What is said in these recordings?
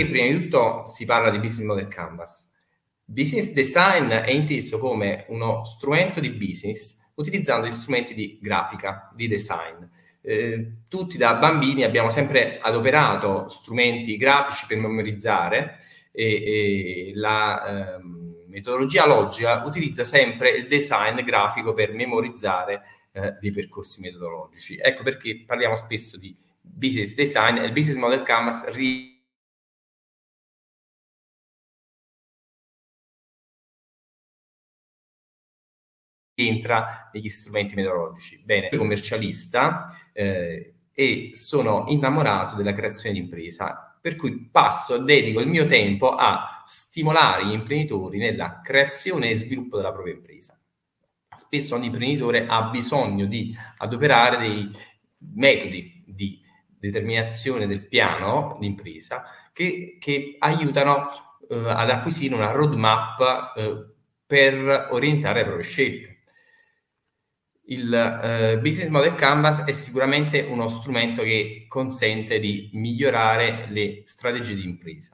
perché prima di tutto si parla di Business Model Canvas. Business Design è inteso come uno strumento di business utilizzando gli strumenti di grafica, di design. Tutti da bambini abbiamo sempre adoperato strumenti grafici per memorizzare e la metodologia logica utilizza sempre il design grafico per memorizzare dei percorsi metodologici. Ecco perché parliamo spesso di business design e il Business Model Canvas entra negli strumenti metodologici. Bene, sono commercialista e sono innamorato della creazione di impresa, per cui dedico il mio tempo a stimolare gli imprenditori nella creazione e sviluppo della propria impresa. Spesso ogni imprenditore ha bisogno di adoperare dei metodi di determinazione del piano di impresa che aiutano ad acquisire una roadmap per orientare le proprie scelte. Il Business Model Canvas è sicuramente uno strumento che consente di migliorare le strategie di impresa.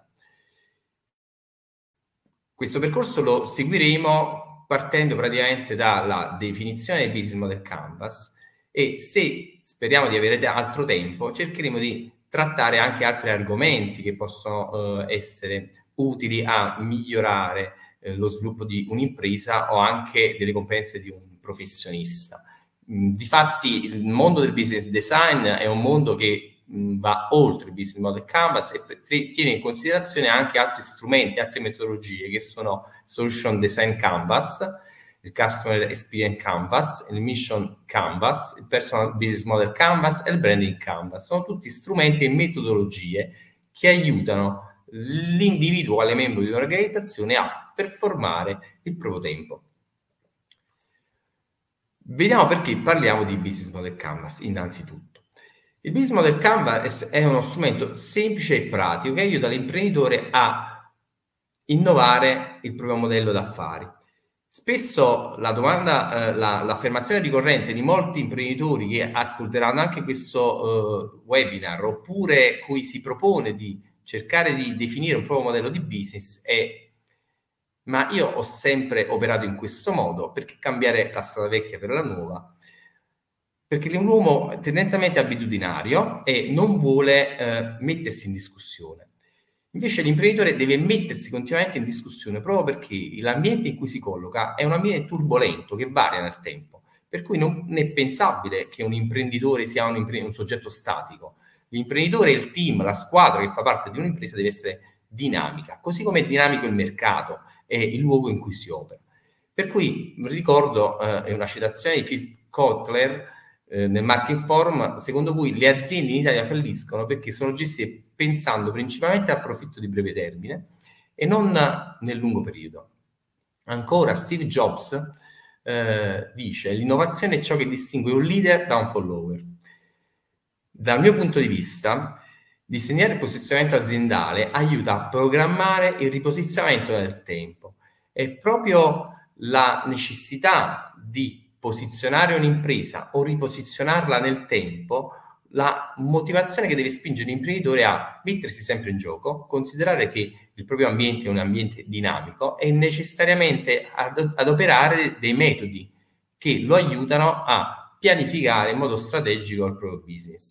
Questo percorso lo seguiremo partendo praticamente dalla definizione del Business Model Canvas e, se speriamo di avere altro tempo, cercheremo di trattare anche altri argomenti che possono essere utili a migliorare lo sviluppo di un'impresa o anche delle competenze di un professionista. Difatti il mondo del business design è un mondo che va oltre il Business Model Canvas e tiene in considerazione anche altri strumenti, altre metodologie che sono Solution Design Canvas, il Customer Experience Canvas, il Mission Canvas, il Personal Business Model Canvas e il Branding Canvas. Sono tutti strumenti e metodologie che aiutano l'individuo quale membro di un'organizzazione a performare il proprio tempo. Vediamo perché parliamo di Business Model Canvas innanzitutto. Il Business Model Canvas è uno strumento semplice e pratico che aiuta l'imprenditore a innovare il proprio modello d'affari. Spesso la domanda, l'affermazione ricorrente di molti imprenditori che ascolteranno anche questo webinar, oppure cui si propone di cercare di definire un proprio modello di business, è: ma io ho sempre operato in questo modo, perché cambiare la strada vecchia per la nuova? Perché l'uomo tendenzialmente è abitudinario e non vuole mettersi in discussione. Invece l'imprenditore deve mettersi continuamente in discussione proprio perché l'ambiente in cui si colloca è un ambiente turbolento che varia nel tempo, per cui non è pensabile che un imprenditore sia un soggetto statico. L'imprenditore, il team, la squadra che fa parte di un'impresa deve essere dinamica, così come è dinamico il mercato e il luogo in cui si opera. Per cui ricordo una citazione di Phil Kotler nel Marketing Forum, secondo cui le aziende in Italia falliscono perché sono gestite pensando principalmente al profitto di breve termine e non nel lungo periodo. Ancora Steve Jobs dice: l'innovazione è ciò che distingue un leader da un follower. Dal mio punto di vista, disegnare il posizionamento aziendale aiuta a programmare il riposizionamento nel tempo. È proprio la necessità di posizionare un'impresa o riposizionarla nel tempo la motivazione che deve spingere l'imprenditore a mettersi sempre in gioco, considerare che il proprio ambiente è un ambiente dinamico e necessariamente ad operare dei metodi che lo aiutano a pianificare in modo strategico il proprio business.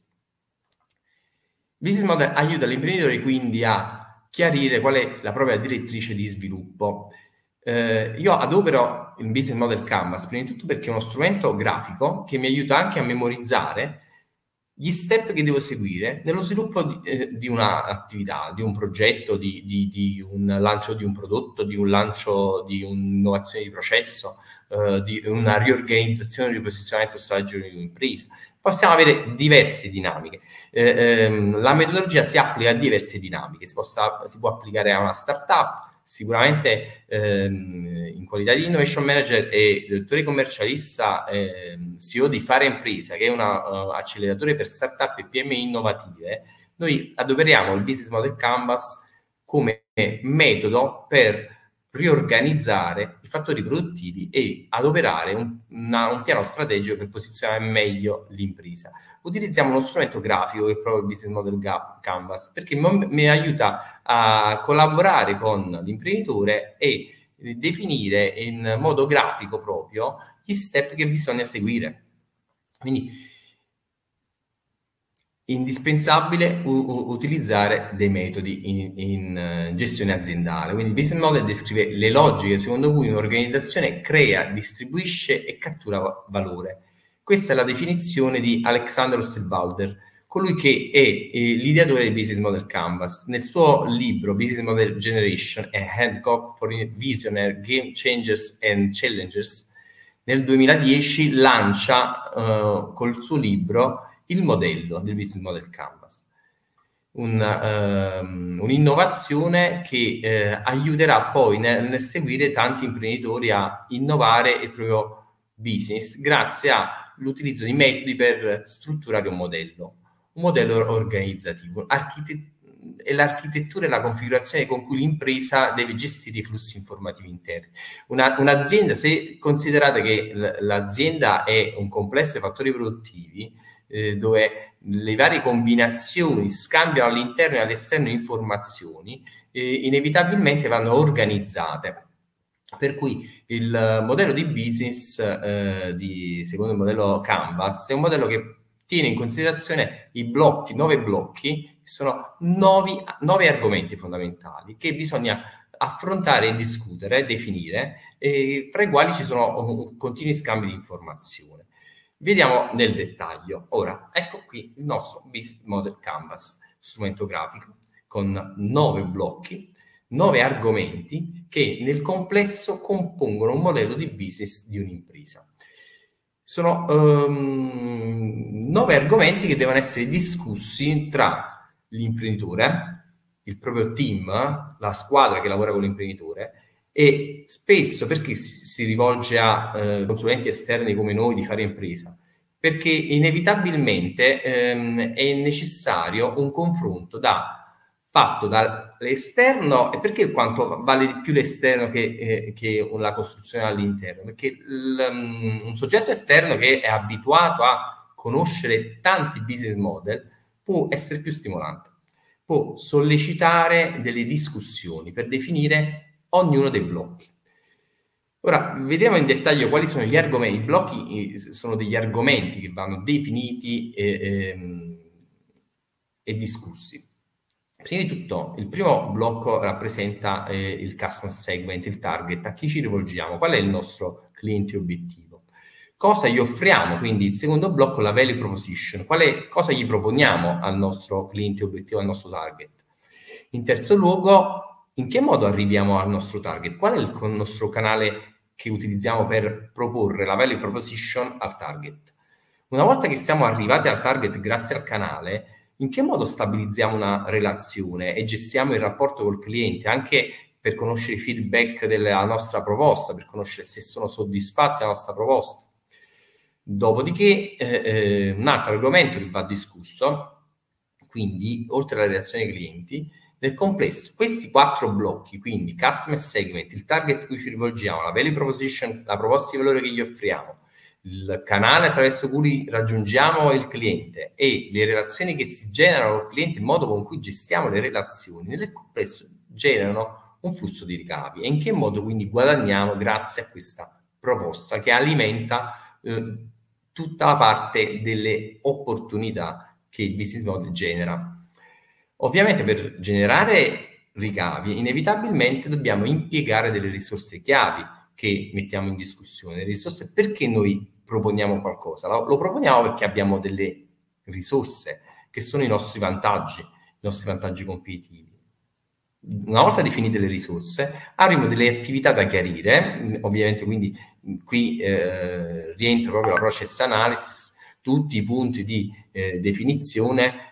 Business Model aiuta l'imprenditore quindi a chiarire qual è la propria direttrice di sviluppo. Io adopero il Business Model Canvas prima di tutto perché è uno strumento grafico che mi aiuta anche a memorizzare gli step che devo seguire nello sviluppo di un'attività, di un progetto, di un lancio di un prodotto, di un lancio di un'innovazione di processo, di una riorganizzazione, di posizionamento strategico di un'impresa. Possiamo avere diverse dinamiche. La metodologia si applica a diverse dinamiche, si può applicare a una startup, sicuramente in qualità di innovation manager e direttore commercialista, CEO di Fare Impresa, che è un acceleratore per startup e PMI innovative. Noi adoperiamo il Business Model Canvas come metodo per riorganizzare i fattori produttivi e adoperare un piano strategico per posizionare meglio l'impresa. utilizziamo uno strumento grafico che è proprio il Business Model Canvas, perché mi aiuta a collaborare con l'imprenditore e definire in modo grafico proprio gli step che bisogna seguire. Quindi indispensabile utilizzare dei metodi in gestione aziendale. Quindi il business model descrive le logiche secondo cui un'organizzazione crea, distribuisce e cattura valore. Questa è la definizione di Alexander Osterwalder, colui che è l'ideatore del Business Model Canvas. Nel suo libro Business Model Generation, a Handbook for Visionary Game Changers and Challengers, nel 2010 lancia col suo libro il modello del Business Model Canvas, un'innovazione che aiuterà poi nel seguire tanti imprenditori a innovare il proprio business grazie all'utilizzo di metodi per strutturare un modello organizzativo. È l'architettura e la configurazione con cui l'impresa deve gestire i flussi informativi interni. Un'azienda, se considerate che l'azienda è un complesso di fattori produttivi, dove le varie combinazioni scambiano all'interno e all'esterno informazioni, inevitabilmente vanno organizzate. Per cui il modello di business, secondo il modello Canvas, è un modello che tiene in considerazione i blocchi, 9 blocchi, che sono 9 argomenti fondamentali che bisogna affrontare e discutere, definire, fra i quali ci sono continui scambi di informazione. Vediamo nel dettaglio. Ora, ecco qui il nostro Business Model Canvas, strumento grafico, con 9 blocchi, 9 argomenti che nel complesso compongono un modello di business di un'impresa. Sono 9 argomenti che devono essere discussi tra l'imprenditore, il proprio team, la squadra che lavora con l'imprenditore, e spesso perché si rivolge a consulenti esterni come noi di fare impresa? Perché inevitabilmente è necessario un confronto fatto dall'esterno. E perché quanto vale di più l'esterno che la costruzione all'interno? Perché un soggetto esterno che è abituato a conoscere tanti business model può essere più stimolante, può sollecitare delle discussioni per definire ognuno dei blocchi. Ora, vediamo in dettaglio quali sono gli argomenti. I blocchi sono degli argomenti che vanno definiti e discussi. Prima di tutto, il primo blocco rappresenta il customer segment, il target, a chi ci rivolgiamo, qual è il nostro cliente obiettivo, cosa gli offriamo. Quindi il secondo blocco, la value proposition, cosa gli proponiamo al nostro cliente obiettivo, al nostro target. In terzo luogo, in che modo arriviamo al nostro target? Qual è il nostro canale che utilizziamo per proporre la value proposition al target? Una volta che siamo arrivati al target grazie al canale, in che modo stabilizziamo una relazione e gestiamo il rapporto col cliente, anche per conoscere i feedback della nostra proposta, per conoscere se sono soddisfatti della nostra proposta. Dopodiché, un altro argomento che va discusso, quindi, oltre alla relazione ai clienti, nel complesso, questi 4 blocchi, quindi customer segment, il target a cui ci rivolgiamo, la value proposition, la proposta di valore che gli offriamo, il canale attraverso cui raggiungiamo il cliente e le relazioni che si generano col cliente, il modo con cui gestiamo le relazioni, nel complesso generano un flusso di ricavi. E in che modo quindi guadagniamo grazie a questa proposta che alimenta tutta la parte delle opportunità che il business model genera. Ovviamente per generare ricavi inevitabilmente dobbiamo impiegare delle risorse chiavi che mettiamo in discussione. Le risorse, perché noi proponiamo qualcosa? Lo proponiamo perché abbiamo delle risorse che sono i nostri vantaggi competitivi. Una volta definite le risorse, avremo delle attività da chiarire, ovviamente, quindi qui rientra proprio la process analysis, tutti i punti di definizione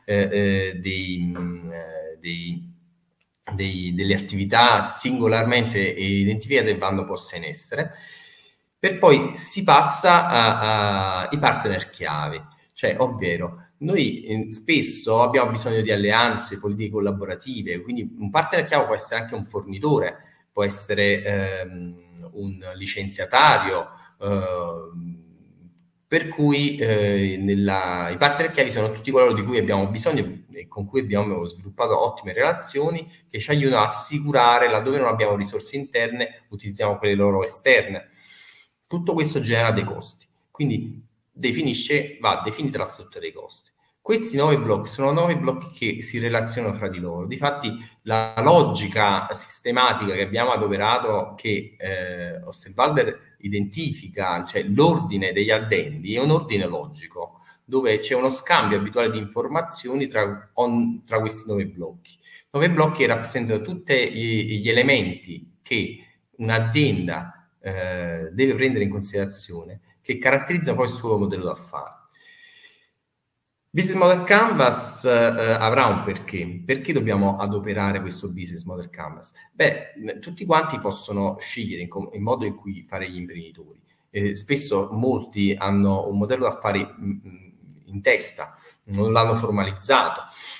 delle attività singolarmente identificate e vanno poste in essere, per poi si passa ai partner chiavi, cioè ovvero noi spesso abbiamo bisogno di alleanze, politiche collaborative, quindi un partner chiave può essere anche un fornitore, può essere un licenziatario, per cui i partner chiavi sono tutti coloro di cui abbiamo bisogno e con cui abbiamo sviluppato ottime relazioni che ci aiutano a assicurare, laddove non abbiamo risorse interne, utilizziamo quelle loro esterne. Tutto questo genera dei costi, quindi va definita la struttura dei costi. Questi 9 blocchi sono 9 blocchi che si relazionano fra di loro. Difatti la logica sistematica che abbiamo adoperato, che Osterwalder identifica, cioè l'ordine degli addendi, è un ordine logico, dove c'è uno scambio abituale di informazioni tra questi 9 blocchi. 9 blocchi rappresentano tutti gli elementi che un'azienda deve prendere in considerazione, che caratterizzano poi il suo modello d'affari. Business Model Canvas avrà un perché. Perché dobbiamo adoperare questo Business Model Canvas? Beh, tutti quanti possono scegliere in modo in cui fare gli imprenditori. Spesso molti hanno un modello d'affari in testa, non l'hanno formalizzato.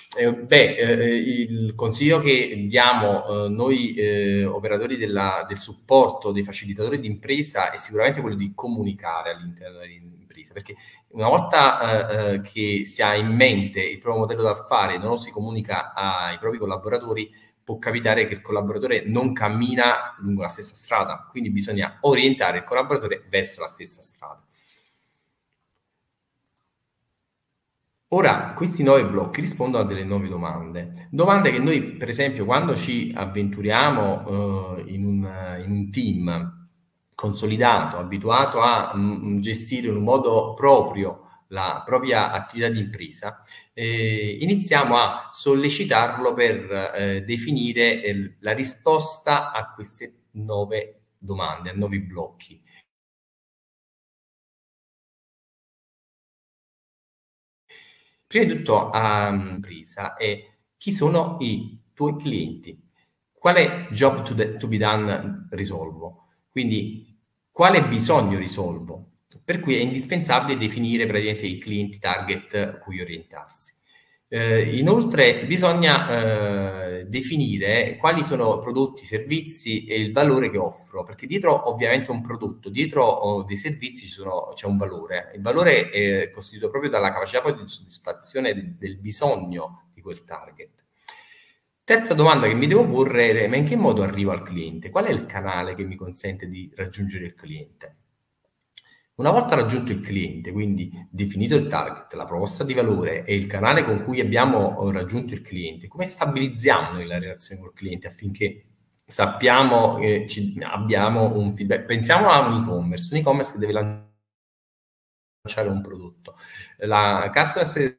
Il consiglio che diamo noi operatori del supporto, dei facilitatori di impresa, è sicuramente quello di comunicare all'interno dell'impresa, perché una volta che si ha in mente il proprio modello d'affari e non lo si comunica ai propri collaboratori, può capitare che il collaboratore non cammina lungo la stessa strada, quindi bisogna orientare il collaboratore verso la stessa strada. Ora, questi 9 blocchi rispondono a delle 9 domande. Domande che noi, per esempio, quando ci avventuriamo in un team consolidato, abituato a gestire in un modo proprio la propria attività di impresa, iniziamo a sollecitarlo per definire la risposta a queste 9 domande, a 9 blocchi. Prima di tutto, impresa è chi sono i tuoi clienti, quale job to be done risolvo, quindi quale bisogno risolvo, per cui è indispensabile definire praticamente i clienti target a cui orientarsi. Inoltre bisogna definire quali sono prodotti, servizi e il valore che offro, perché dietro ovviamente un prodotto, dietro dei servizi c'è un valore. Il valore è costituito proprio dalla capacità poi di soddisfazione del bisogno di quel target. Terza domanda che mi devo porre è: ma in che modo arrivo al cliente? Qual è il canale che mi consente di raggiungere il cliente? Una volta raggiunto il cliente, quindi definito il target, la proposta di valore e il canale con cui abbiamo raggiunto il cliente, come stabilizziamo noi la relazione col cliente affinché sappiamo che abbiamo un feedback? Pensiamo a un e-commerce che deve lanciare un prodotto. La customer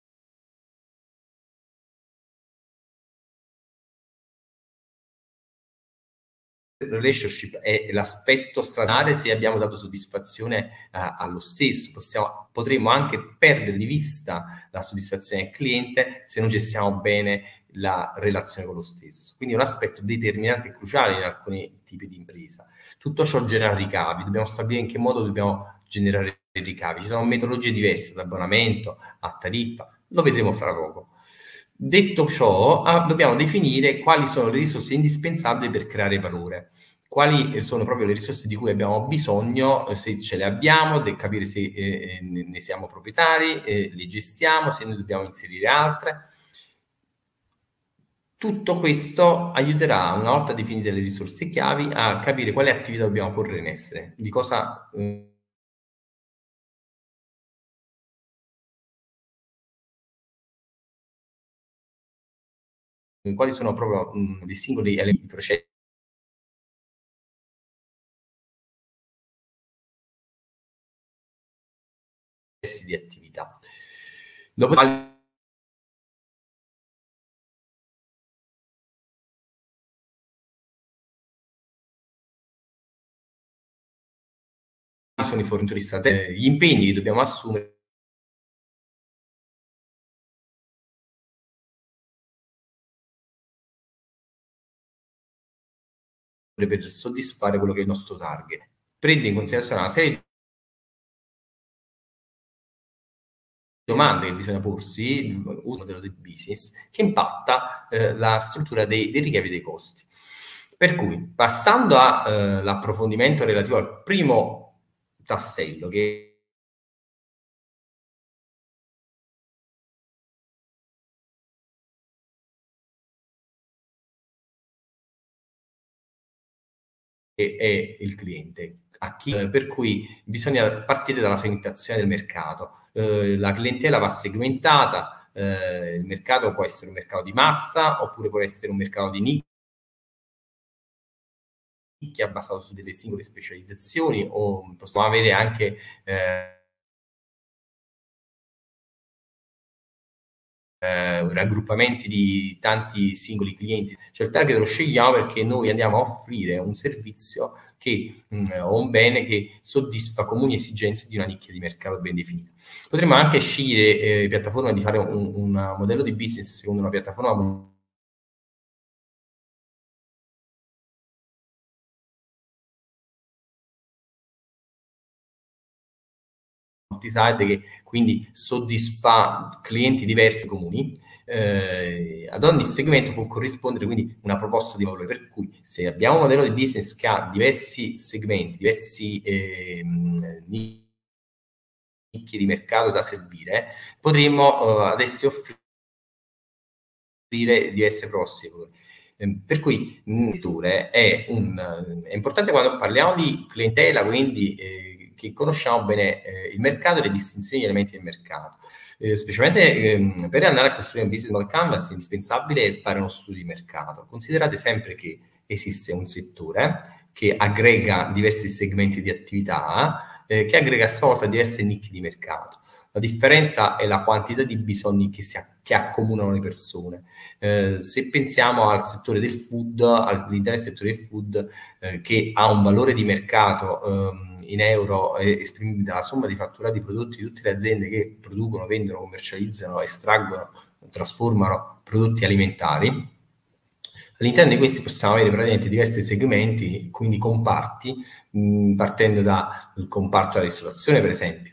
relationship è l'aspetto stradale. Se abbiamo dato soddisfazione allo stesso, potremmo anche perdere di vista la soddisfazione del cliente se non gestiamo bene la relazione con lo stesso. Quindi è un aspetto determinante e cruciale in alcuni tipi di impresa. Tutto ciò genera ricavi, dobbiamo stabilire in che modo dobbiamo generare ricavi. Ci sono metodologie diverse, da abbonamento a tariffa, lo vedremo fra poco. Detto ciò, dobbiamo definire quali sono le risorse indispensabili per creare valore, quali sono proprio le risorse di cui abbiamo bisogno, se ce le abbiamo, capire se ne siamo proprietari, le gestiamo, se ne dobbiamo inserire altre. Tutto questo aiuterà, una volta definite le risorse chiavi, a capire quale attività dobbiamo porre in essere, di cosa quali sono proprio i singoli elementi, processi di attività. Dopo sono i fornitori strategici, gli impegni che dobbiamo assumere per soddisfare quello che è il nostro target. Prende in considerazione una serie di domande che bisogna porsi, un modello di business, che impatta la struttura dei ricavi e dei costi. Per cui, passando all'approfondimento relativo al primo tassello, che è il cliente. Per cui bisogna partire dalla segmentazione del mercato. La clientela va segmentata, il mercato può essere un mercato di massa oppure può essere un mercato di nicchia basato su delle singole specializzazioni, o possiamo avere anche raggruppamenti di tanti singoli clienti. Cioè il target lo scegliamo perché noi andiamo a offrire un servizio o un bene che soddisfa comuni esigenze di una nicchia di mercato ben definita. Potremmo anche scegliere piattaforma di fare un modello di business secondo una piattaforma multi-site che quindi soddisfa clienti diversi comuni. Ad ogni segmento può corrispondere quindi una proposta di valore, per cui se abbiamo un modello di business che ha diversi segmenti, diversi nicchie di mercato da servire, potremo ad essi offrire diverse proposte di valore. Per cui è importante quando parliamo di clientela, quindi che conosciamo bene il mercato e le distinzioni degli elementi del mercato. Specialmente per andare a costruire un business model canvas è indispensabile fare uno studio di mercato. Considerate sempre che esiste un settore che aggrega diversi segmenti di attività, che aggrega a sua volta diverse nicchie di mercato. La differenza è la quantità di bisogni che accomunano le persone. Se pensiamo al settore del food, all'interno del settore del food, che ha un valore di mercato in euro esprimibile dalla somma di fatturati prodotti di tutte le aziende che producono, vendono, commercializzano, estraggono, trasformano prodotti alimentari. All'interno di questi possiamo avere praticamente diversi segmenti, quindi comparti, partendo dal comparto della ristorazione, per esempio,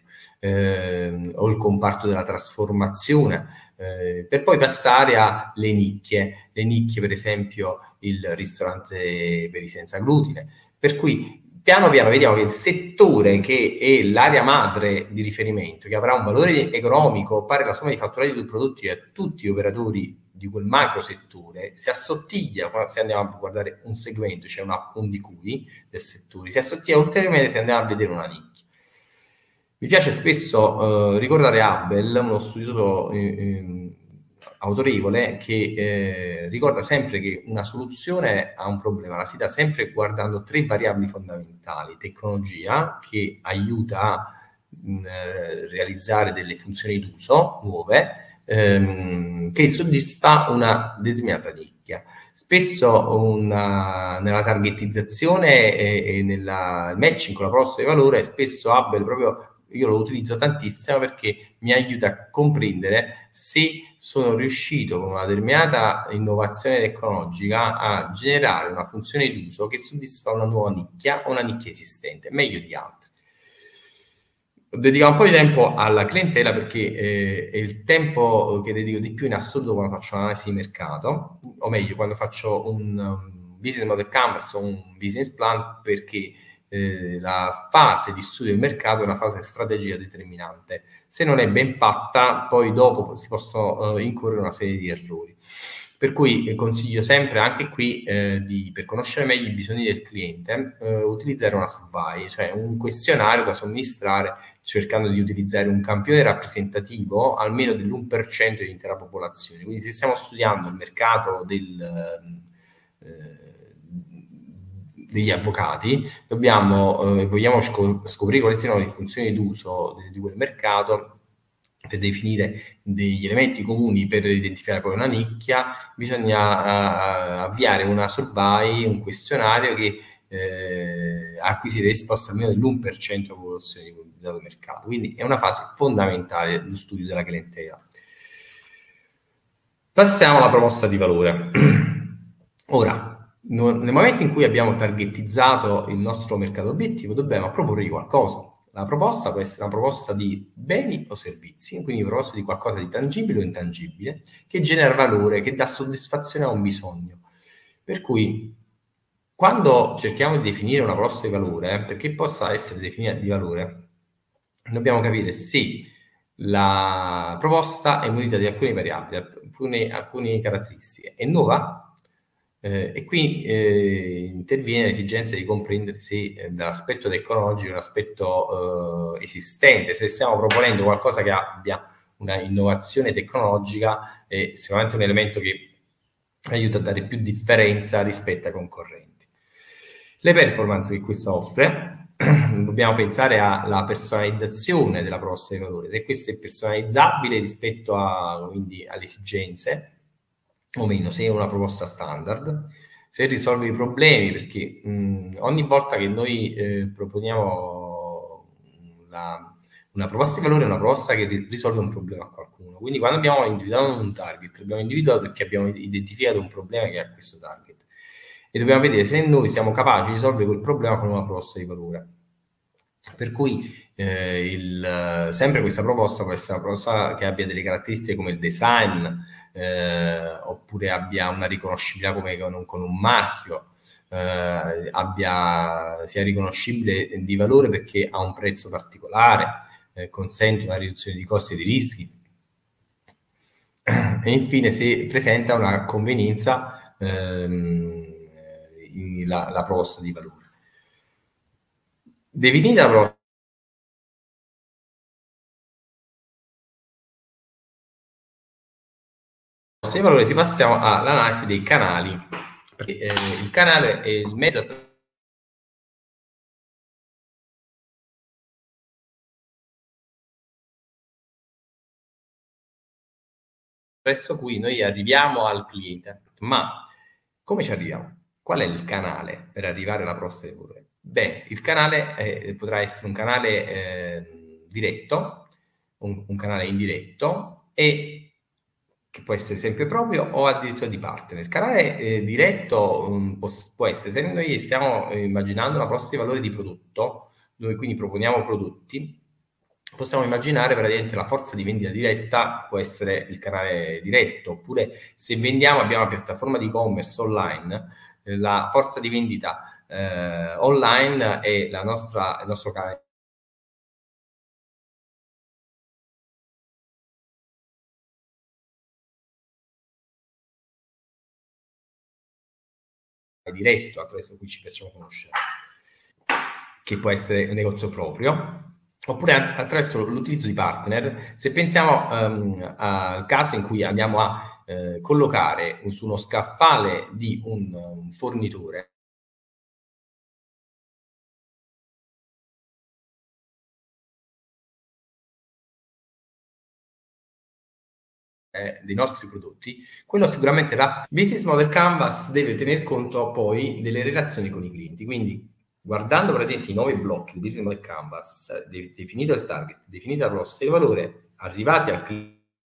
o il comparto della trasformazione, per poi passare alle nicchie. Le nicchie, per esempio, il ristorante per i senza glutine. Per cui piano piano vediamo che il settore, che è l'area madre di riferimento, che avrà un valore economico pari alla somma di fatturati dei prodotti a tutti gli operatori di quel macro settore, si assottiglia, se andiamo a guardare un segmento, cioè un di cui del settore, si assottiglia ulteriormente se andiamo a vedere una nicchia. Mi piace spesso ricordare Abel, uno studioso autorevole, che ricorda sempre che una soluzione a un problema la si dà sempre guardando 3 variabili fondamentali: tecnologia, che aiuta a realizzare delle funzioni d'uso nuove, che soddisfa una determinata nicchia. Spesso nella targetizzazione e nel matching con la proposta di valore, spesso Abel proprio io lo utilizzo tantissimo perché mi aiuta a comprendere se sono riuscito con una determinata innovazione tecnologica a generare una funzione d'uso che soddisfa una nuova nicchia o una nicchia esistente, meglio di altri. Dedico un po' di tempo alla clientela perché è il tempo che dedico di più in assoluto quando faccio un'analisi di mercato, o meglio, quando faccio un business model canvas o un business plan, perché la fase di studio del mercato è una fase strategica determinante. Se non è ben fatta, poi dopo si possono incorrere una serie di errori. Per cui consiglio sempre anche qui per conoscere meglio i bisogni del cliente, utilizzare una survey, cioè un questionario da somministrare cercando di utilizzare un campione rappresentativo almeno dell'1% dell'intera popolazione. Quindi se stiamo studiando il mercato degli avvocati, vogliamo scoprire quali siano le funzioni d'uso di quel mercato, per definire degli elementi comuni per identificare poi una nicchia, bisogna avviare una survey, un questionario che acquisire risposte almeno dell'1% della popolazione del mercato. Quindi è una fase fondamentale dello studio della clientela. Passiamo alla proposta di valore. Ora, nel momento in cui abbiamo targetizzato il nostro mercato obiettivo, dobbiamo proporre qualcosa. La proposta può essere una proposta di beni o servizi, quindi una proposta di qualcosa di tangibile o intangibile, che genera valore, che dà soddisfazione a un bisogno. Per cui, quando cerchiamo di definire una proposta di valore, perché possa essere definita di valore, dobbiamo capire se la proposta è munita di alcune variabili, alcune caratteristiche. È nuova? E qui interviene l'esigenza di comprendere se dall'aspetto tecnologico è un aspetto esistente, se stiamo proponendo qualcosa che abbia una innovazione tecnologica, è sicuramente un elemento che aiuta a dare più differenza rispetto ai concorrenti. Le performance che questa offre, dobbiamo pensare alla personalizzazione della proposta di valore, se questa è personalizzabile rispetto quindi alle esigenze o meno, se è una proposta standard, se risolve i problemi, perché ogni volta che noi proponiamo una proposta di valore è una proposta che risolve un problema a qualcuno. Quindi quando abbiamo individuato un target, abbiamo individuato perché abbiamo identificato un problema che ha questo target e dobbiamo vedere se noi siamo capaci di risolvere quel problema con una proposta di valore. Per cui sempre questa proposta può essere una proposta che abbia delle caratteristiche come il design, oppure abbia una riconoscibilità come con un marchio, sia riconoscibile di valore perché ha un prezzo particolare, consente una riduzione di costi e di rischi, e infine se presenta una convenienza la proposta di valore. Definita la proposta di valore, si passiamo all'analisi dei canali. Il canale è il mezzo attraverso cui noi arriviamo al cliente. Ma come ci arriviamo? Qual è il canale per arrivare alla proposta di valore? Beh, il canale potrà essere un canale diretto, un canale indiretto, e che può essere sempre proprio o addirittura di partner. Il canale diretto può essere, se noi stiamo immaginando una proposta di valore di prodotto, dove quindi proponiamo prodotti, possiamo immaginare praticamente la forza di vendita diretta può essere il canale diretto, oppure se vendiamo, abbiamo una piattaforma di e-commerce online, la forza di vendita online è il nostro canale diretto attraverso cui ci facciamo conoscere, che può essere un negozio proprio, oppure attraverso l'utilizzo di partner. Se pensiamo al caso in cui andiamo a collocare su uno scaffale di un fornitore dei nostri prodotti, quello sicuramente Business Model Canvas deve tener conto poi delle relazioni con i clienti. Quindi guardando praticamente i 9 blocchi di Business Model Canvas, definito il target, definita la proposta di valore, arrivati al cliente,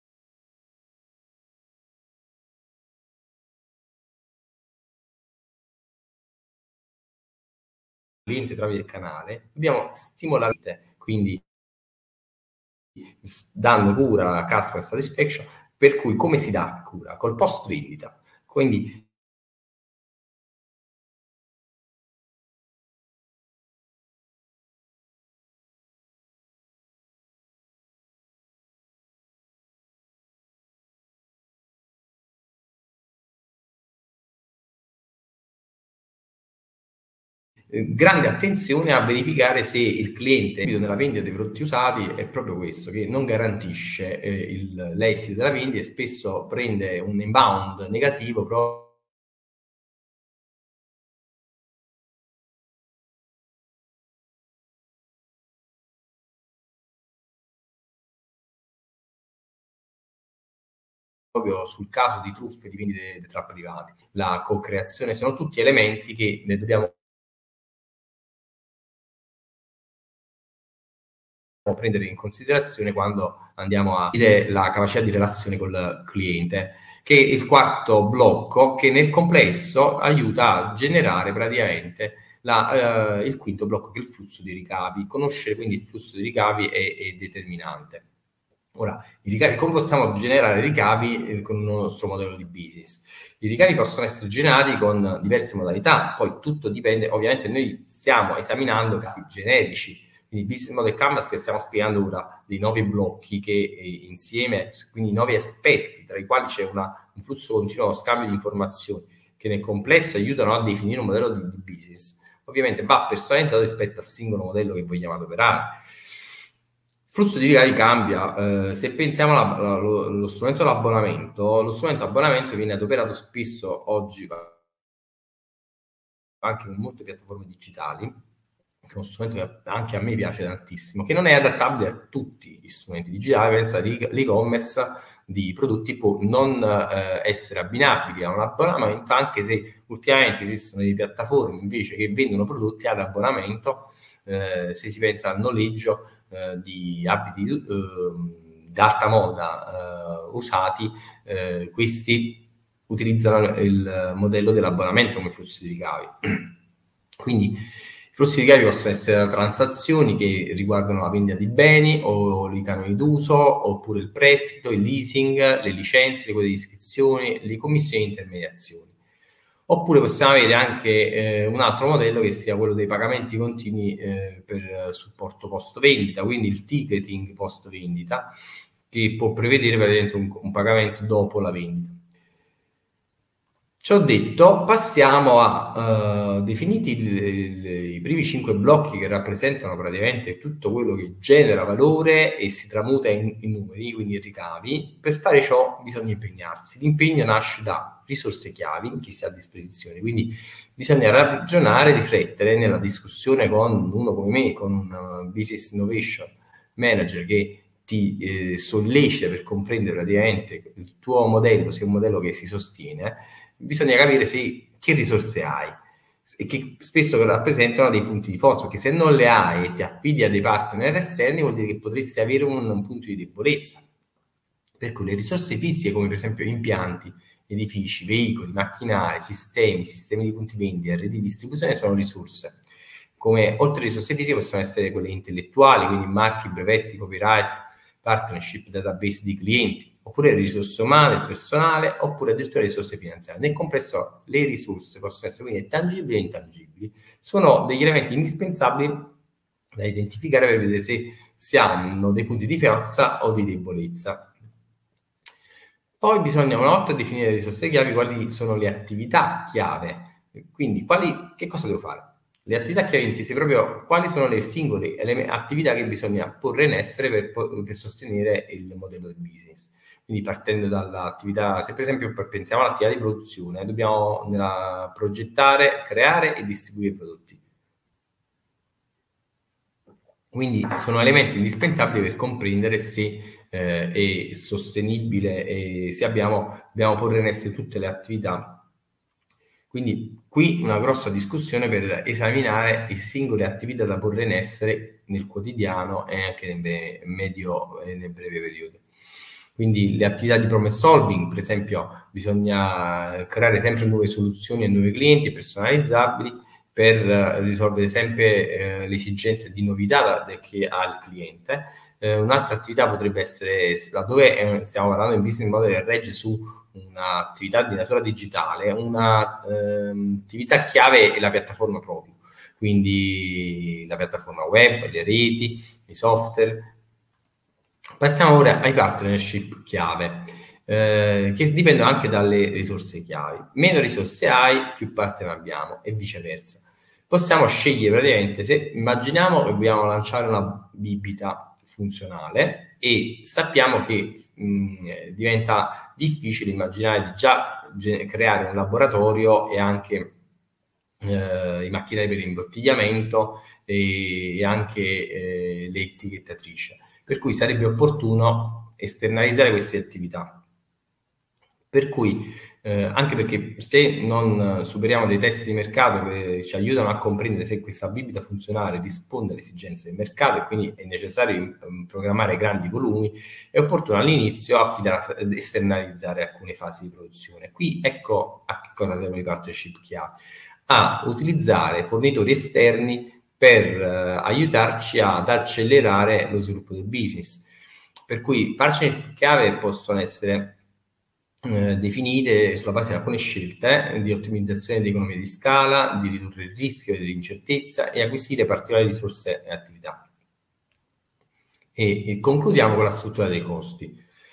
tramite il canale, dobbiamo stimolare, quindi dando cura alla customer satisfaction, per cui come si dà cura? Col post vendita. Quindi grande attenzione a verificare se il cliente nella vendita dei prodotti usati è proprio questo, che non garantisce l'esito della vendita e spesso prende un inbound negativo proprio sul caso di truffe di vendite tra privati, la co-creazione, sono tutti elementi che ne dobbiamo prendere in considerazione quando andiamo a dire la capacità di relazione col cliente, che è il quarto blocco che nel complesso aiuta a generare praticamente il quinto blocco, che è il flusso di ricavi. Conoscere quindi il flusso di ricavi è determinante. Ora, i ricavi, come possiamo generare ricavi con il nostro modello di business? I ricavi possono essere generati con diverse modalità, poi tutto dipende, ovviamente noi stiamo esaminando casi generici, quindi Business Model Canvas che stiamo spiegando ora, dei 9 blocchi che insieme, quindi 9 aspetti tra i quali c'è un flusso continuo, scambio di informazioni, che nel complesso aiutano a definire un modello di business, ovviamente va personalizzato rispetto al singolo modello che vogliamo adoperare. Il flusso di ricavi cambia. Se pensiamo allo strumento dell'abbonamento, lo strumento abbonamento viene adoperato spesso oggi anche con molte piattaforme digitali, che è uno strumento che anche a me piace tantissimo, che non è adattabile a tutti gli strumenti digitali. Pensa l'e-commerce di prodotti può non essere abbinabili a un abbonamento, anche se ultimamente esistono delle piattaforme invece che vendono prodotti ad abbonamento. Se si pensa al noleggio di abiti d'alta moda usati, questi utilizzano il modello dell'abbonamento come flusso di ricavi. Quindi i flussi di ricavi possono essere transazioni che riguardano la vendita di beni o i canoni d'uso, oppure il prestito, il leasing, le licenze, le quote di iscrizione, le commissioni di intermediazione. Oppure possiamo avere anche un altro modello che sia quello dei pagamenti continui per supporto post vendita, quindi il ticketing post vendita, che può prevedere praticamente un pagamento dopo la vendita. Ciò detto, passiamo a definiti i primi 5 blocchi che rappresentano praticamente tutto quello che genera valore e si tramuta in numeri, quindi in ricavi. Per fare ciò bisogna impegnarsi. L'impegno nasce da risorse chiavi che si ha a disposizione, quindi bisogna ragionare, riflettere nella discussione con uno come me, con un business innovation manager che ti sollecita per comprendere praticamente il tuo modello, se è un modello che si sostiene. Bisogna capire che risorse hai e che spesso rappresentano dei punti di forza, perché se non le hai e ti affidi a dei partner esterni vuol dire che potresti avere un punto di debolezza. Per cui le risorse fisiche, come per esempio impianti, edifici, veicoli, macchinari, sistemi di punti vendita, reti di distribuzione, sono risorse. Come oltre alle risorse fisiche possono essere quelle intellettuali, quindi marchi, brevetti, copyright, partnership, database di clienti, oppure le risorse umane, il personale, oppure addirittura le risorse finanziarie. Nel complesso le risorse possono essere quindi tangibili e intangibili. Sono degli elementi indispensabili da identificare per vedere se si hanno dei punti di forza o di debolezza. Poi bisogna, una volta definire le risorse chiavi, quali sono le attività chiave. Quindi che cosa devo fare? Le attività chiave intese proprio quali sono le singole attività che bisogna porre in essere per sostenere il modello del business. Quindi partendo dall'attività, se per esempio pensiamo all'attività di produzione, dobbiamo progettare, creare e distribuire i prodotti. Quindi sono elementi indispensabili per comprendere se è sostenibile e se dobbiamo porre in essere tutte le attività. Quindi qui una grossa discussione per esaminare le singole attività da porre in essere nel quotidiano e anche nel medio e nel breve periodo. Quindi le attività di problem solving, per esempio, bisogna creare sempre nuove soluzioni a nuovi clienti personalizzabili per risolvere sempre le esigenze di novità che ha il cliente. Un'altra attività potrebbe essere, laddove stiamo parlando di un business model che regge su un'attività di natura digitale, un'attività chiave è la piattaforma proprio, quindi la piattaforma web, le reti, i software. Passiamo ora ai partnership chiave, che dipendono anche dalle risorse chiavi. Meno risorse hai, più partner abbiamo e viceversa. Possiamo scegliere praticamente, se immaginiamo che vogliamo lanciare una bibita funzionale e sappiamo che diventa difficile immaginare di già creare un laboratorio e anche i macchinari per l'imbottigliamento e anche l'etichettatrice. Per cui sarebbe opportuno esternalizzare queste attività. Per cui, anche perché se non superiamo dei test di mercato che ci aiutano a comprendere se questa bibita funzionale risponde alle esigenze del mercato e quindi è necessario programmare grandi volumi, è opportuno all'inizio esternalizzare alcune fasi di produzione. Qui ecco a che cosa servono i partnership chiave: a utilizzare fornitori esterni per aiutarci ad accelerare lo sviluppo del business. Per cui partnership chiave possono essere definite sulla base di alcune scelte di ottimizzazione di economia di scala, di ridurre il rischio e l'incertezza e acquisire particolari risorse e attività. E concludiamo con la struttura dei costi.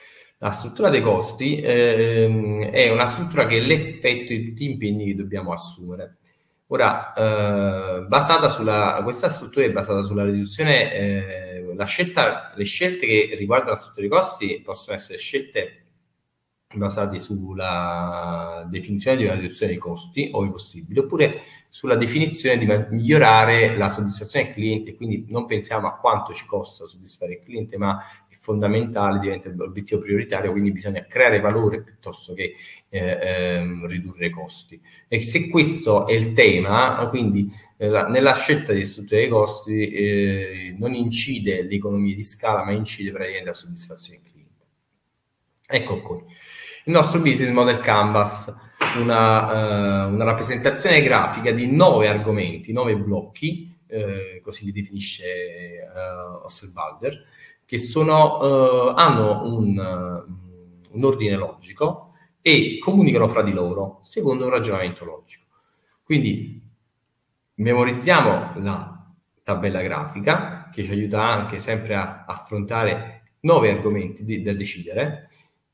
La struttura dei costi è una struttura che è l'effetto di tutti gli impegni che dobbiamo assumere. Ora, questa struttura è basata sulla riduzione, le scelte che riguardano la struttura dei costi possono essere scelte basate sulla definizione di una riduzione dei costi, ove possibile, oppure sulla definizione di migliorare la soddisfazione del cliente. Quindi non pensiamo a quanto ci costa soddisfare il cliente, ma è fondamentale, diventa l'obiettivo prioritario, quindi bisogna creare valore piuttosto che ridurre i costi. E se questo è il tema, quindi nella scelta di struttura dei costi non incide l'economia di scala, ma incide praticamente la soddisfazione del cliente. Ecco qui il nostro business model canvas, una rappresentazione grafica di 9 argomenti, 9 blocchi, così li definisce Osselbalder, che hanno un ordine logico e comunicano fra di loro secondo un ragionamento logico. Quindi memorizziamo la tabella grafica, che ci aiuta anche sempre a affrontare 9 argomenti da decidere,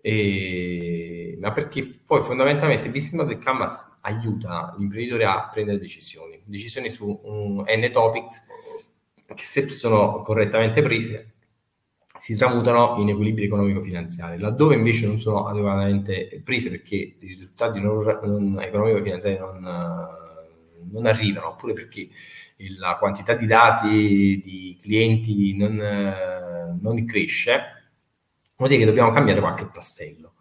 ma perché poi fondamentalmente il business model canvas aiuta l'imprenditore a prendere decisioni su n topics che, se sono correttamente prese, si tramutano in equilibri economico-finanziari. Laddove invece non sono adeguatamente prese perché i risultati non economico-finanziari non arrivano, oppure perché la quantità di dati di clienti non cresce, vuol dire che dobbiamo cambiare qualche tassello.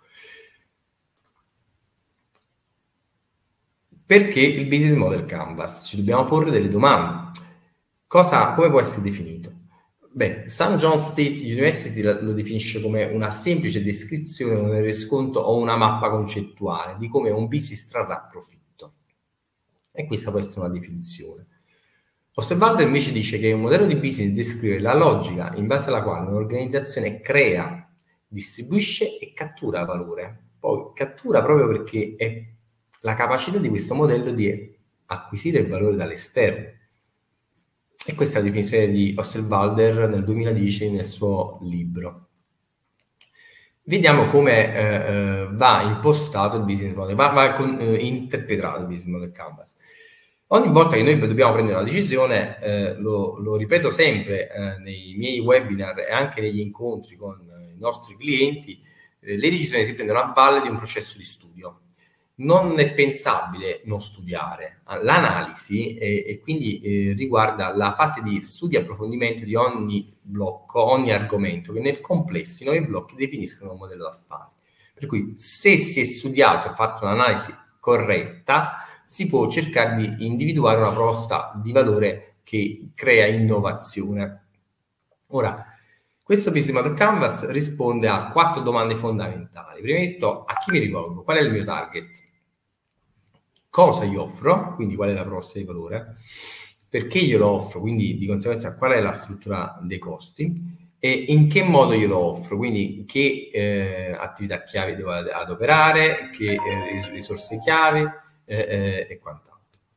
Perché il business model canvas? Ci dobbiamo porre delle domande. Come può essere definito? Beh, St. John State University lo definisce come una semplice descrizione, un riscontro o una mappa concettuale di come un business trarrà profitto. E questa può essere una definizione. Osselbalder invece dice che un modello di business descrive la logica in base alla quale un'organizzazione crea, distribuisce e cattura valore. Poi cattura proprio perché è la capacità di questo modello di acquisire il valore dall'esterno. E questa è la definizione di Osselbalder nel 2010 nel suo libro. Vediamo come va impostato il business model, va interpretato il business model canvas. Ogni volta che noi dobbiamo prendere una decisione, lo ripeto sempre nei miei webinar e anche negli incontri con i nostri clienti, le decisioni si prendono a valle di un processo di studio. Non è pensabile non studiare. L'analisi e quindi riguarda la fase di studio e approfondimento di ogni blocco, ogni argomento, che nel complesso i 9 blocchi definiscono un modello d'affari. Per cui se si è studiato, si è fatto un'analisi corretta, si può cercare di individuare una proposta di valore che crea innovazione. Ora, questo business model canvas risponde a 4 domande fondamentali. Prima di tutto, a chi mi rivolgo? Qual è il mio target? Cosa gli offro? Quindi qual è la proposta di valore? Perché glielo offro? Quindi di conseguenza qual è la struttura dei costi? E in che modo glielo offro? Quindi che attività chiave devo adoperare, che risorse chiave e quant'altro.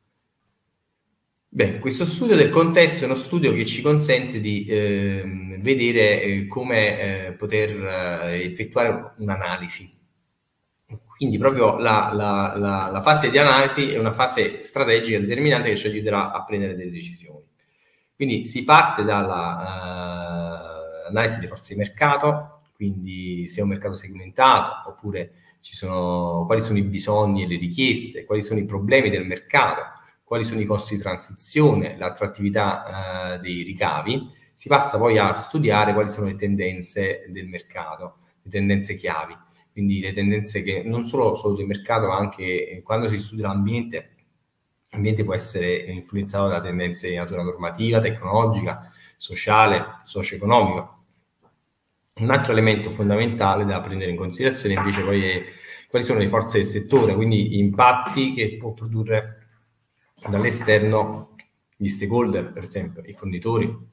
Beh, questo studio del contesto è uno studio che ci consente di vedere come poter effettuare un'analisi. Quindi proprio la fase di analisi è una fase strategica determinante che ci aiuterà a prendere delle decisioni. Quindi si parte dall'analisi delle forze di mercato, quindi se è un mercato segmentato, oppure quali sono i bisogni e le richieste, quali sono i problemi del mercato, quali sono i costi di transizione, l'attrattività dei ricavi. Si passa poi a studiare quali sono le tendenze del mercato, le tendenze chiavi. Quindi le tendenze che non solo del mercato, ma anche quando si studia l'ambiente, l'ambiente può essere influenzato da tendenze di natura normativa, tecnologica, sociale, socio-economica. Un altro elemento fondamentale da prendere in considerazione invece poi è quali sono le forze del settore, quindi gli impatti che può produrre dall'esterno gli stakeholder, per esempio i fornitori,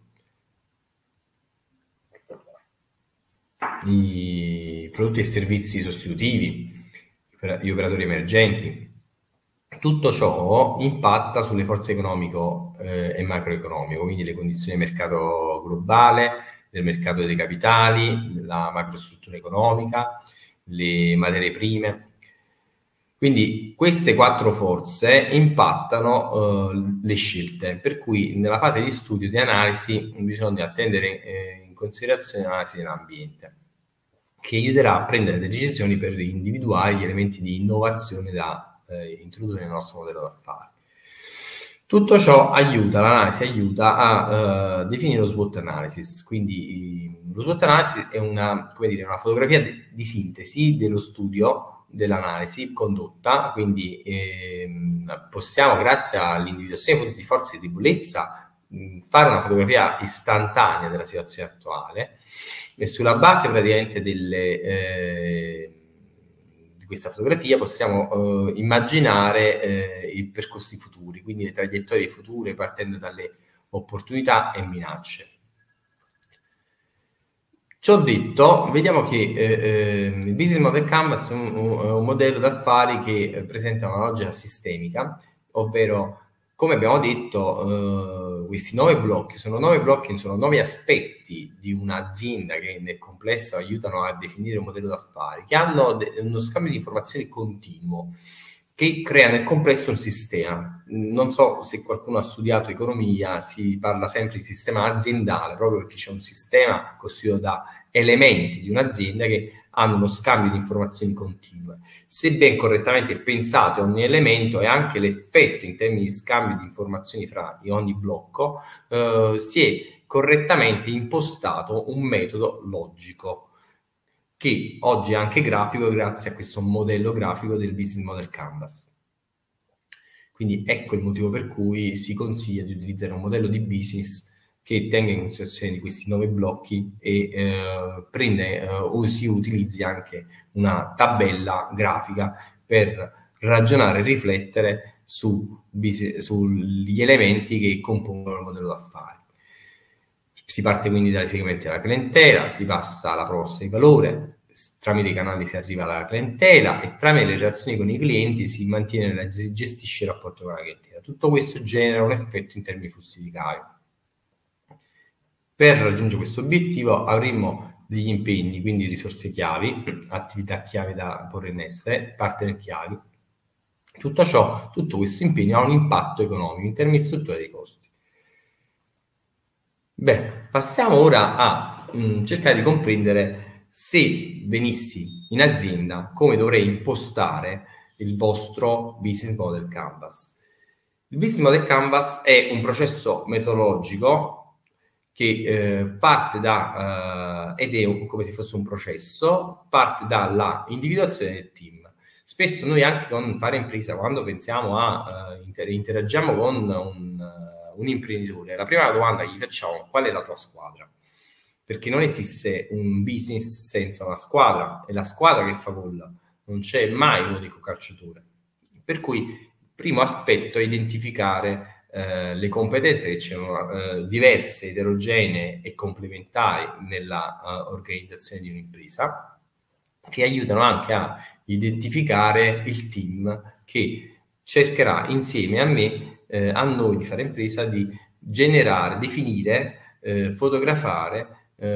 i prodotti e servizi sostitutivi, gli operatori emergenti. Tutto ciò impatta sulle forze economico e macroeconomiche, quindi le condizioni di mercato globale, del mercato dei capitali, della macrostruttura economica, le materie prime. Quindi queste 4 forze impattano le scelte, per cui nella fase di studio e di analisi bisogna tenere in considerazione l'analisi dell'ambiente, che aiuterà a prendere delle decisioni per individuare gli elementi di innovazione da introdurre nel nostro modello d'affari. Tutto ciò l'analisi aiuta a definire lo SWOT analysis. Quindi lo SWOT analysis è una fotografia di sintesi dello studio dell'analisi condotta, quindi possiamo, grazie all'individuazione di forze e debolezza, fare una fotografia istantanea della situazione attuale, e sulla base praticamente di questa fotografia possiamo immaginare i percorsi futuri, quindi le traiettorie future partendo dalle opportunità e minacce. Ciò detto, vediamo che il Business Model Canvas è un modello d'affari che presenta una logica sistemica, ovvero, come abbiamo detto, questi 9 blocchi sono 9 aspetti di un'azienda che nel complesso aiutano a definire un modello d'affari, che hanno uno scambio di informazioni continuo, che crea nel complesso un sistema. Non so se qualcuno ha studiato economia, si parla sempre di sistema aziendale, proprio perché c'è un sistema costituito da elementi di un'azienda che hanno uno scambio di informazioni continue. Se ben correttamente pensato ogni elemento e anche l'effetto in termini di scambio di informazioni fra ogni blocco, si è correttamente impostato un metodo logico, che oggi è anche grafico grazie a questo modello grafico del Business Model Canvas. Quindi ecco il motivo per cui si consiglia di utilizzare un modello di business che tenga in considerazione di questi 9 blocchi e si utilizzi anche una tabella grafica per ragionare e riflettere sugli elementi che compongono il modello d'affari. Si parte quindi dai segmenti della clientela, si passa alla proposta di valore, tramite i canali si arriva alla clientela e tramite le relazioni con i clienti si gestisce il rapporto con la clientela. Tutto questo genera un effetto in termini flussi di cavi. Per raggiungere questo obiettivo avremo degli impegni, quindi risorse chiavi, attività chiavi da porre in essere, partner chiavi. Tutto questo impegno ha un impatto economico in termini strutturali dei costi. Beh, passiamo ora a cercare di comprendere, se venissi in azienda, come dovrei impostare il vostro Business Model Canvas. Il Business Model Canvas è un processo metodologico che parte ed è come se fosse un processo, parte dalla individuazione del team. Spesso noi anche con fare impresa, quando pensiamo interagiamo con un imprenditore, la prima domanda che gli facciamo: qual è la tua squadra? Perché non esiste un business senza una squadra, è la squadra che fa gol, non c'è mai un unico calciatore. Per cui il primo aspetto è identificare le competenze, che c'erano diverse, eterogenee e complementari nella organizzazione di un'impresa, che aiutano anche a identificare il team che cercherà insieme a me, a noi di Fare Impresa, di generare, definire, fotografare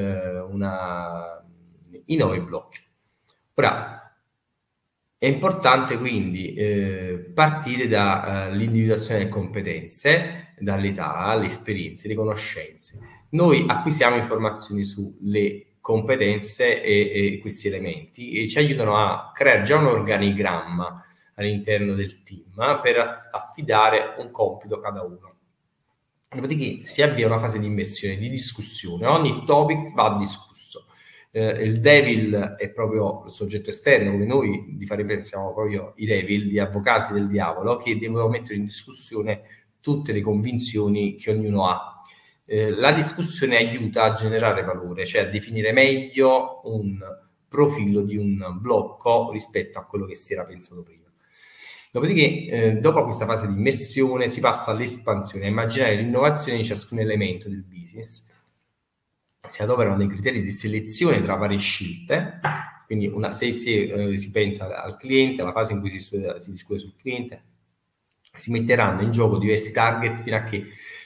i 9 blocchi. Ora, è importante quindi partire dall'individuazione delle competenze, dall'età, alle esperienze, le conoscenze. Noi acquisiamo informazioni sulle competenze e questi elementi e ci aiutano a creare già un organigramma all'interno del team per affidare un compito a cada uno. Dopodiché si avvia una fase di immersione, di discussione. Ogni topic va discusso. Il devil è proprio il soggetto esterno, come noi di Fare Impresa siamo proprio i devil, gli avvocati del diavolo, che devono mettere in discussione tutte le convinzioni che ognuno ha. La discussione aiuta a generare valore, cioè a definire meglio un profilo di un blocco rispetto a quello che si era pensato prima. Dopodiché, dopo questa fase di immersione, si passa all'espansione, a immaginare l'innovazione di ciascun elemento del business. Si adoperano dei criteri di selezione tra varie scelte, quindi se si pensa al cliente, alla fase in cui si discute sul cliente, si metteranno in gioco diversi target fino a che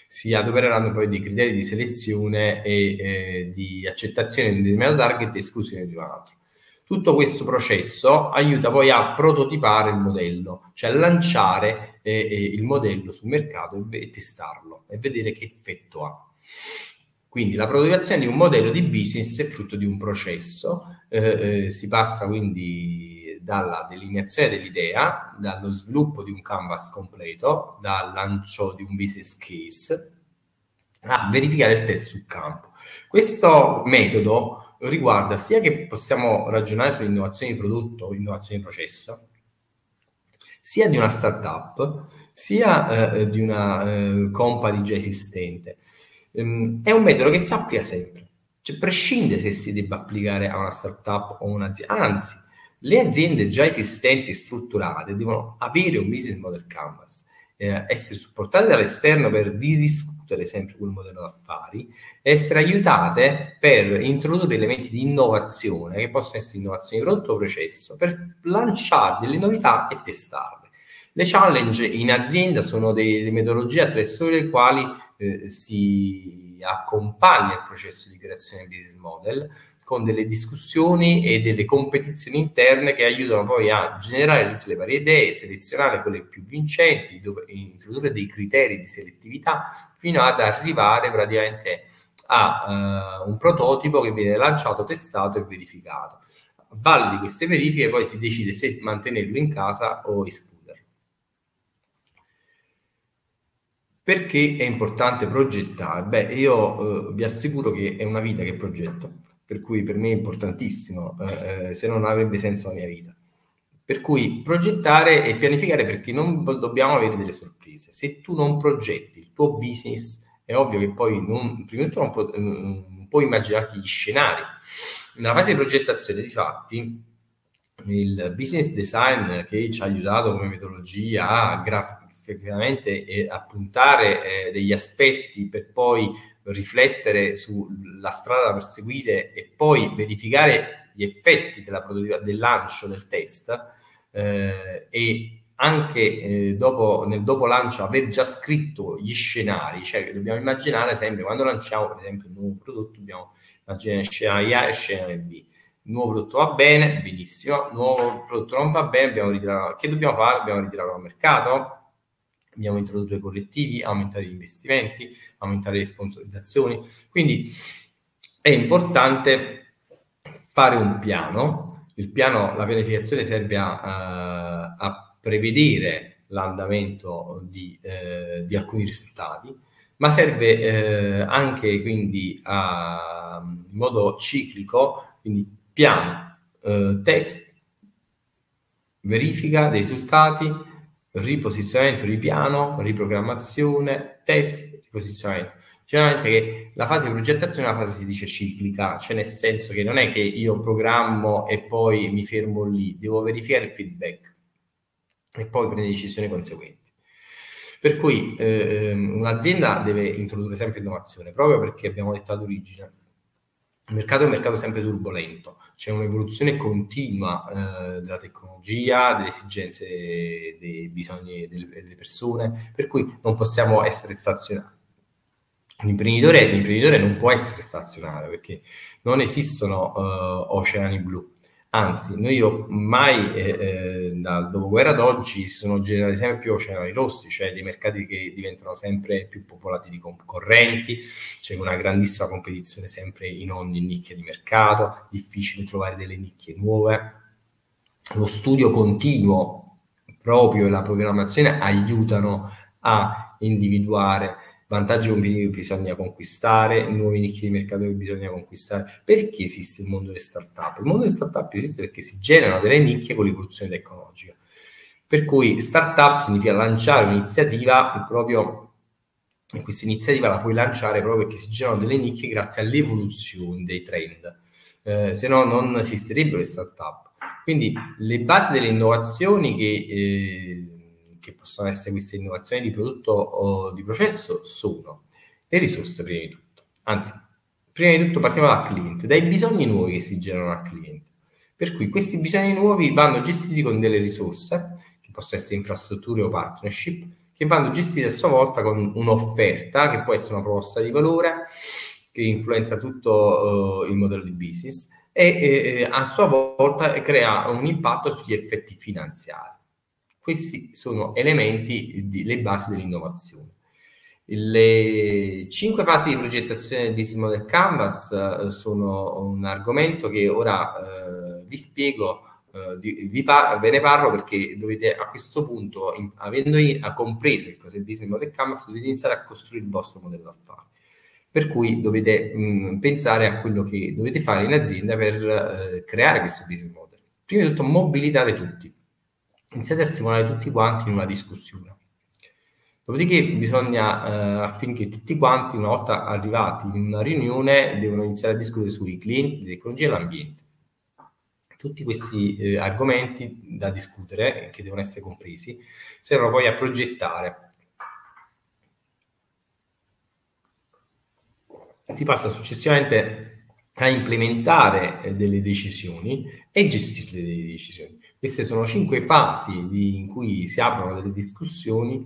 si adopereranno poi dei criteri di selezione e di accettazione di un determinato target e esclusione di un altro. Tutto questo processo aiuta poi a prototipare il modello, cioè a lanciare il modello sul mercato e testarlo e vedere che effetto ha. Quindi la prototipazione di un modello di business è frutto di un processo, si passa quindi dalla delineazione dell'idea, dallo sviluppo di un canvas completo, dal lancio di un business case, a verificare il test sul campo. Questo metodo riguarda sia che possiamo ragionare sull'innovazione di prodotto o innovazione di processo, sia di una startup, sia di una company già esistente. È un metodo che si applica sempre, cioè prescinde se si debba applicare a una startup o un'azienda, anzi, le aziende già esistenti e strutturate devono avere un business model canvas, essere supportate dall'esterno per discutere sempre quel modello d'affari, essere aiutate per introdurre elementi di innovazione, che possono essere innovazioni di prodotto o processo, per lanciare delle novità e testarle. Le challenge in azienda sono delle metodologie attraverso le quali si accompagna il processo di creazione del business model con delle discussioni e delle competizioni interne che aiutano poi a generare tutte le varie idee, selezionare quelle più vincenti, introdurre dei criteri di selettività fino ad arrivare praticamente a un prototipo che viene lanciato, testato e verificato. A valle di queste verifiche poi si decide se mantenerlo in casa o escluderlo. Perché è importante progettare? Beh, io vi assicuro che è una vita che progetto, per cui per me è importantissimo, se no non avrebbe senso la mia vita. Per cui progettare e pianificare, perché non dobbiamo avere delle sorprese. Se tu non progetti il tuo business, è ovvio che poi prima di tutto non puoi immaginarti gli scenari. Nella fase di progettazione, difatti, il business design che ci ha aiutato come metodologia a effettivamente appuntare degli aspetti per poi riflettere sulla strada da perseguire e poi verificare gli effetti del lancio del test e anche nel dopo lancio aver già scritto gli scenari, cioè dobbiamo immaginare sempre quando lanciamo per esempio un nuovo prodotto, dobbiamo immaginare scenario A e scenario B. Il nuovo prodotto va bene, benissimo, il nuovo prodotto non va bene, dobbiamo ritirarlo. Che dobbiamo fare? Dobbiamo ritirarlo al mercato, dobbiamo introdurre correttivi, aumentare gli investimenti, aumentare le sponsorizzazioni. Quindi è importante fare un piano. Il piano, la pianificazione serve a prevedere l'andamento di alcuni risultati, ma serve anche quindi in modo ciclico, quindi piano, test, verifica dei risultati, riposizionamento di piano, riprogrammazione, test, riposizionamento. Generalmente che la fase di progettazione è una fase, si dice, ciclica, cioè nel senso che non è che io programmo e poi mi fermo lì, devo verificare il feedback e poi prendere decisioni conseguenti. Per cui un'azienda deve introdurre sempre innovazione, proprio perché abbiamo detto ad origine, il mercato è un mercato sempre turbolento, c'è un'evoluzione continua della tecnologia, delle esigenze, dei bisogni delle persone, per cui non possiamo essere stazionari. L'imprenditore non può essere stazionario perché non esistono oceani blu. Anzi, noi ormai dal dopoguerra ad oggi si sono generati sempre più oceani rossi, cioè dei mercati che diventano sempre più popolati di concorrenti, c'è una grandissima competizione sempre in ogni nicchia di mercato, difficile trovare delle nicchie nuove. Lo studio continuo proprio e la programmazione aiutano a individuare vantaggi competitivi che bisogna conquistare, nuove nicchie di mercato che bisogna conquistare. Perché esiste il mondo delle startup? Il mondo delle startup esiste perché si generano delle nicchie con l'evoluzione tecnologica. Per cui startup significa lanciare un'iniziativa proprio, e questa iniziativa la puoi lanciare proprio perché si generano delle nicchie grazie all'evoluzione dei trend. Se no non esisterebbero le startup. Quindi le basi delle innovazioni che possono essere queste innovazioni di prodotto o di processo sono le risorse prima di tutto. Anzi, prima di tutto partiamo dal cliente, dai bisogni nuovi che si generano al cliente. Per cui questi bisogni nuovi vanno gestiti con delle risorse, che possono essere infrastrutture o partnership, che vanno gestiti a sua volta con un'offerta, che può essere una proposta di valore, che influenza tutto il modello di business, e a sua volta crea un impatto sugli effetti finanziari. Questi sono elementi, le basi dell'innovazione. Le 5 fasi di progettazione del business model canvas sono un argomento che ora vi spiego, ve ne parlo, perché dovete a questo punto, avendo compreso che cos'è il business model canvas, dovete iniziare a costruire il vostro modello d'affari. Per cui dovete pensare a quello che dovete fare in azienda per creare questo business model. Prima di tutto mobilitate tutti, iniziate a stimolare tutti quanti in una discussione. Dopodiché bisogna, affinché tutti quanti, una volta arrivati in una riunione, devono iniziare a discutere sui clienti, le tecnologie e l'ambiente. Tutti questi argomenti da discutere, che devono essere compresi, servono poi a progettare. Si passa successivamente a implementare delle decisioni e gestire delle decisioni. Queste sono 5 fasi in cui si aprono delle discussioni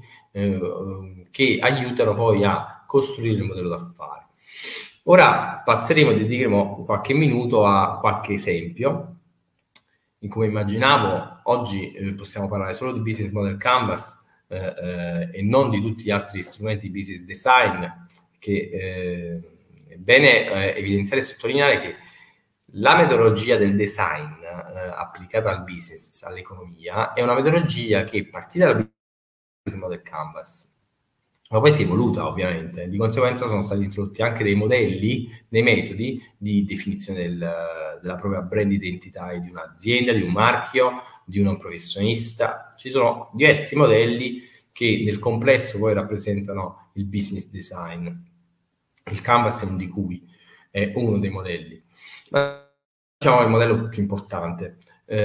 che aiutano poi a costruire il modello d'affari. Ora dedicheremo qualche minuto a qualche esempio. Come immaginavo, oggi possiamo parlare solo di business model canvas e non di tutti gli altri strumenti di business design, che è bene evidenziare e sottolineare che la metodologia del design applicata al business, all'economia, è una metodologia che è partita dal business model canvas, ma poi si è evoluta ovviamente. Di conseguenza sono stati introdotti anche dei modelli, dei metodi di definizione della propria brand identità di un'azienda, di un marchio, di un professionista. Ci sono diversi modelli che nel complesso poi rappresentano il business design. Il canvas è uno di cui, è uno dei modelli. Ma diciamo il modello più importante.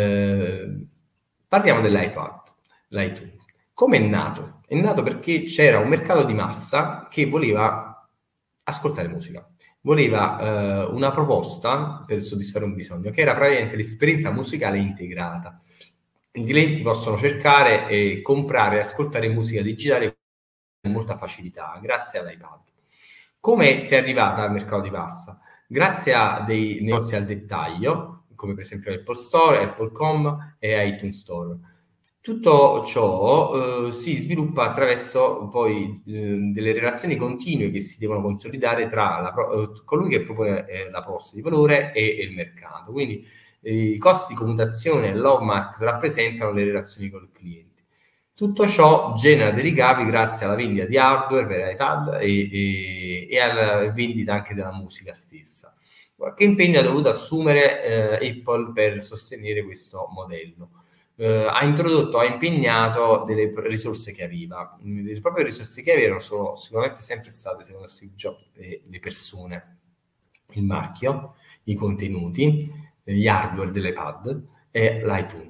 Parliamo dell'iPad, l'iTunes. Come è nato? È nato perché c'era un mercato di massa che voleva ascoltare musica, voleva una proposta per soddisfare un bisogno, che era praticamente l'esperienza musicale integrata. I clienti possono cercare e comprare e ascoltare musica digitale con molta facilità, grazie all'iPad. Come si è arrivata al mercato di massa? Grazie a dei negozi al dettaglio, come per esempio Apple Store, Apple.com e iTunes Store. Tutto ciò si sviluppa attraverso poi delle relazioni continue che si devono consolidare tra colui che propone la proposta di valore e il mercato. Quindi i costi di commutazione e l'off market rappresentano le relazioni con il cliente. Tutto ciò genera dei ricavi grazie alla vendita di hardware per iPad e alla vendita anche della musica stessa. Qualche impegno ha dovuto assumere Apple per sostenere questo modello. Ha impegnato delle risorse che aveva. Le proprie risorse che avevano sono sicuramente sempre state, secondo Steve Jobs, le persone, il marchio, i contenuti, gli hardware dell'iPad e l'iTunes.